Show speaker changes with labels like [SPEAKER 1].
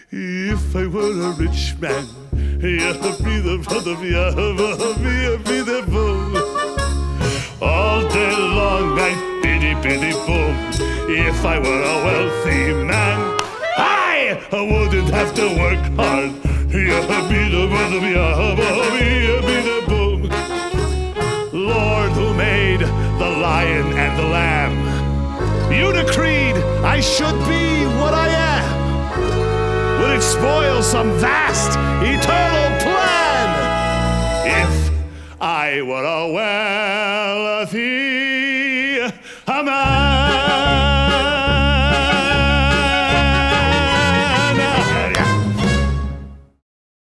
[SPEAKER 1] If I were a rich man, be the boom. All day long I'd biddy biddy boom. If I were a wealthy man, I wouldn't have to work hard. Be the boom. Lord, who made the lion and the lamb, you decreed I should be what I am. Would it spoil some vast, eternal plan if I were a wealthy